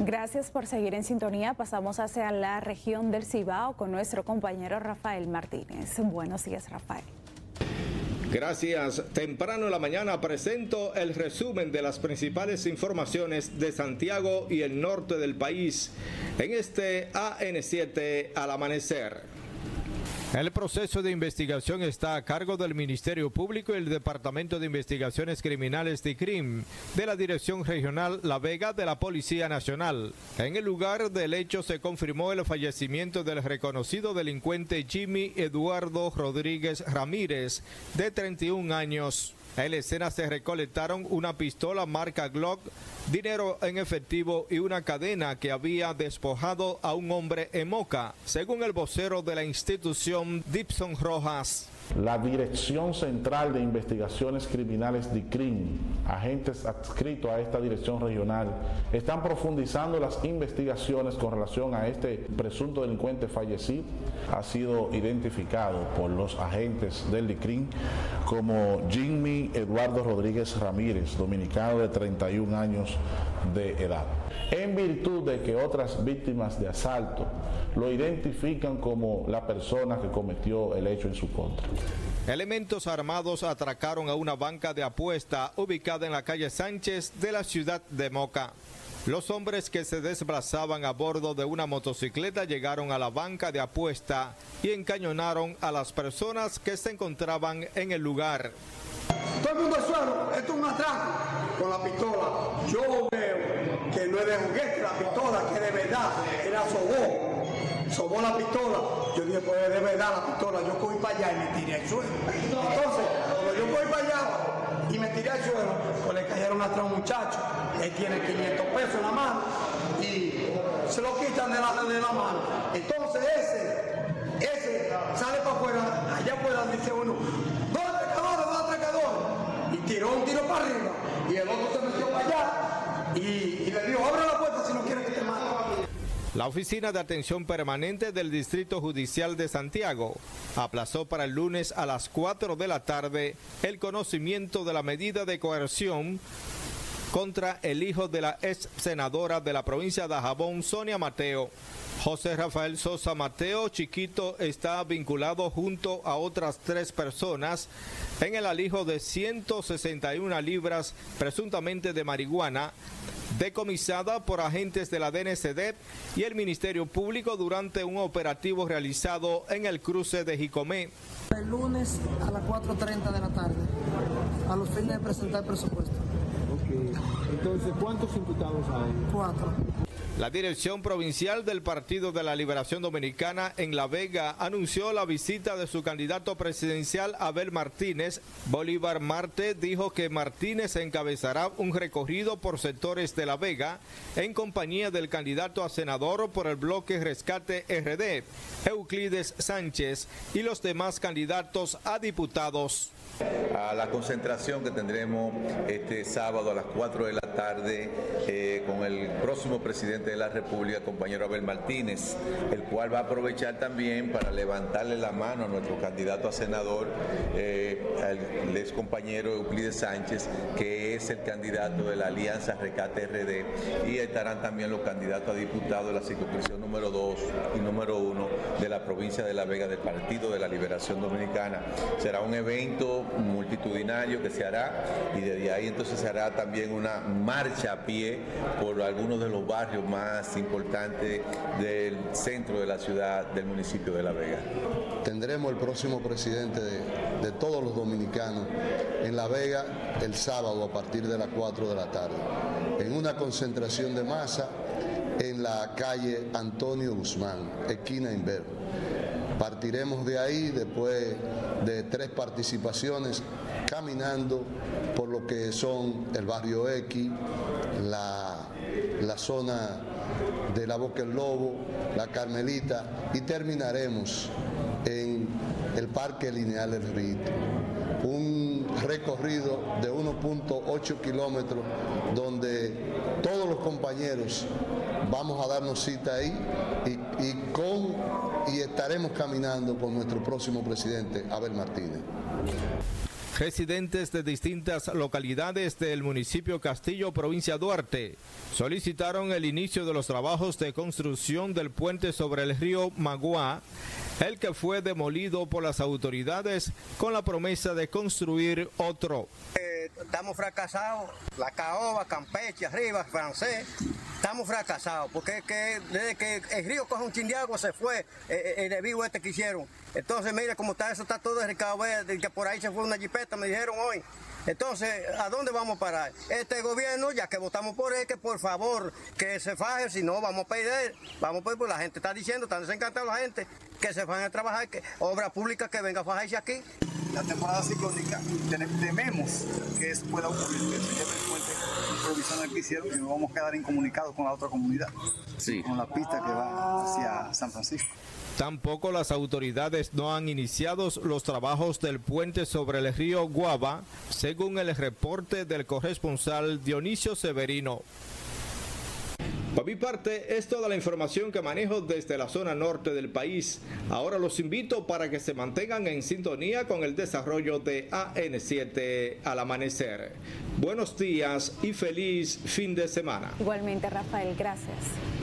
Gracias por seguir en sintonía. Pasamos hacia la región del Cibao con nuestro compañero Rafael Martínez. Buenos días, Rafael. Gracias. Temprano en la mañana presento el resumen de las principales informaciones de Santiago y el norte del país en este AN7 al amanecer. El proceso de investigación está a cargo del Ministerio Público y el Departamento de Investigaciones Criminales DICRIM de la Dirección Regional La Vega de la Policía Nacional. En el lugar del hecho se confirmó el fallecimiento del reconocido delincuente Jimmy Eduardo Rodríguez Ramírez, de 31 años. En la escena se recolectaron una pistola marca Glock, dinero en efectivo y una cadena que había despojado a un hombre en Moca, según el vocero de la institución, Dipson Rojas. La Dirección Central de Investigaciones Criminales DICRIM, agentes adscritos a esta dirección regional, están profundizando las investigaciones con relación a este presunto delincuente fallecido. Ha sido identificado por los agentes del DICRIM como Jimmy Eduardo Rodríguez Ramírez, dominicano de 31 años de edad, en virtud de que otras víctimas de asalto lo identifican como la persona que cometió el hecho en su contra. Elementos armados atracaron a una banca de apuesta ubicada en la calle Sánchez de la ciudad de Moca. Los hombres que se desplazaban a bordo de una motocicleta llegaron a la banca de apuesta y encañonaron a las personas que se encontraban en el lugar. Todo el mundo al suelo, esto es un atraco con la pistola. Yo veo que no es de juguete la pistola, que de verdad era sobó la pistola. Yo dije, pues de verdad la pistola, yo cogí para allá y me tiré al suelo. Entonces, cuando yo cogí para allá y me tiré al suelo, pues le cayeron atrás a un muchacho. Él tiene 500 pesos en la mano y se lo quitan de la mano. Entonces ese sale para afuera, allá afuera dice uno, dos atracadores, y tiró un tiro para arriba. Y el otro se metió para allá y le dijo, abre la puerta si no quieres que te mate. La Oficina de Atención Permanente del Distrito Judicial de Santiago aplazó para el lunes a las 4 de la tarde el conocimiento de la medida de coerción contra el hijo de la ex senadora de la provincia de Dajabón, Sonia Mateo. José Rafael Sosa Mateo Chiquito está vinculado junto a otras 3 personas en el alijo de 161 libras presuntamente de marihuana decomisada por agentes de la DNCD y el Ministerio Público durante un operativo realizado en el cruce de Jicomé. El lunes a las 4:30 de la tarde, a los fines de presentar presupuesto. Ok, entonces, ¿cuántos imputados hay? 4. La Dirección Provincial del Partido de la Liberación Dominicana en La Vega anunció la visita de su candidato presidencial Abel Martínez. Bolívar Marte dijo que Martínez encabezará un recorrido por sectores de La Vega en compañía del candidato a senador por el bloque Rescate RD, Euclides Sánchez, y los demás candidatos a diputados. A la concentración que tendremos este sábado a las 4 de la tarde con el próximo presidente de la República, compañero Abel Martínez, el cual va a aprovechar también para levantarle la mano a nuestro candidato a senador, al ex compañero Euclides Sánchez, que es el candidato de la Alianza Rescate RD, y estarán también los candidatos a diputados de la circunscripción número 2 y número 1 de la provincia de La Vega del Partido de la Liberación Dominicana. Será un evento multitudinario que se hará y desde ahí entonces se hará también una marcha a pie por algunos de los barrios más importantes del centro de la ciudad, del municipio de La Vega. Tendremos el próximo presidente de todos los dominicanos en La Vega el sábado a partir de las 4 de la tarde, en una concentración de masa en la calle Antonio Guzmán, esquina Inver. Partiremos de ahí después de 3 participaciones caminando por lo que son el barrio X, la zona de la Boca del Lobo, la Carmelita, y terminaremos en el Parque Lineal El Rito. Un recorrido de 1.8 kilómetros donde todos los compañeros vamos a darnos cita ahí y estaremos caminando con nuestro próximo presidente, Abel Martínez. Residentes de distintas localidades del municipio Castillo, provincia Duarte, solicitaron el inicio de los trabajos de construcción del puente sobre el río Magua, el que fue demolido por las autoridades con la promesa de construir otro. Estamos fracasados, la Caoba, Campeche, arriba, Francés, estamos fracasados, porque desde que el río coge un chin de agua se fue el vivo este que hicieron. Entonces, mire cómo está, eso está todo derricado, que por ahí se fue una jipeta, me dijeron hoy. Entonces, ¿a dónde vamos a parar? Este gobierno, ya que votamos por él, que por favor, que se faje, si no vamos a perder, pues la gente está diciendo, están desencantados la gente, que se fajen a trabajar, que obra pública que venga a fajarse aquí. La temporada ciclónica, tememos que eso pueda ocurrir, que se lleve el puente provisional que hicieron y nos vamos a quedar incomunicados con la otra comunidad, sí, con la pista que va hacia San Francisco. Tampoco las autoridades no han iniciado los trabajos del puente sobre el río Guava, según el reporte del corresponsal Dionisio Severino. Por mi parte, es toda la información que manejo desde la zona norte del país. Ahora los invito para que se mantengan en sintonía con el desarrollo de AN7 al amanecer. Buenos días y feliz fin de semana. Igualmente, Rafael, gracias.